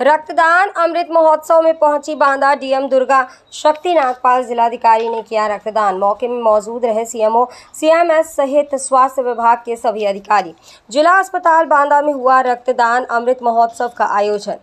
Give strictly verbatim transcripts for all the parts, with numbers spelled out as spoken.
रक्तदान अमृत महोत्सव में पहुंची बांदा डीएम दुर्गा शक्ति नागपाल। जिलाधिकारी ने किया रक्तदान। मौके में मौजूद रहे सीएमओ, सीएमएस सहित स्वास्थ्य विभाग के सभी अधिकारी। जिला अस्पताल बांदा में हुआ रक्तदान अमृत महोत्सव का आयोजन।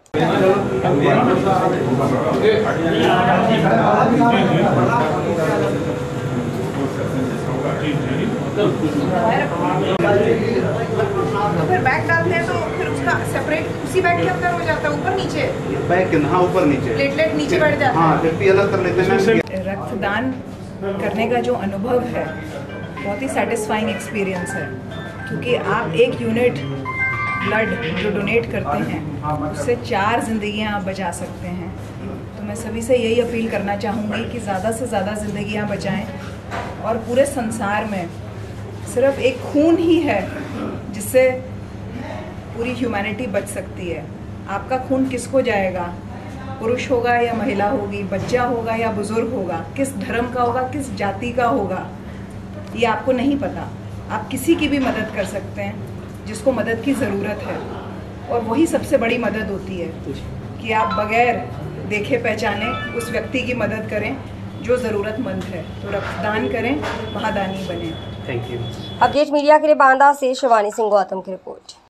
तो फिर बैग डालते हैं तो फिर उसका सेपरेट उसी बैग के अंदर हो जाता है, ऊपर नीचे बैग के हाँ ऊपर नीचे प्लेटलेट नीचे बैठ जाता है। हाँ फिफ्टी अलग कर लेते हैं। रक्तदान करने का जो अनुभव है बहुत ही सेटिस्फाइंग एक्सपीरियंस है, क्योंकि आप एक यूनिट ब्लड जो डोनेट करते हैं उससे चार जिंदगियां आप बचा सकते हैं। तो मैं सभी से यही अपील करना चाहूँगी कि ज़्यादा से ज़्यादा जिंदगियां बचाएं। और पूरे संसार में सिर्फ एक खून ही है जिससे पूरी ह्यूमैनिटी बच सकती है। आपका खून किसको जाएगा, पुरुष होगा या महिला होगी, बच्चा होगा या बुजुर्ग होगा, किस धर्म का होगा, किस जाति का होगा, ये आपको नहीं पता। आप किसी की भी मदद कर सकते हैं जिसको मदद की ज़रूरत है, और वही सबसे बड़ी मदद होती है कि आप बगैर देखे पहचाने उस व्यक्ति की मदद करें जो ज़रूरतमंद है। तो रक्तदान करें, महादानी बने। Thank you. अपडेट मीडिया के लिए बांदा से शिवानी सिंह गौतम की रिपोर्ट।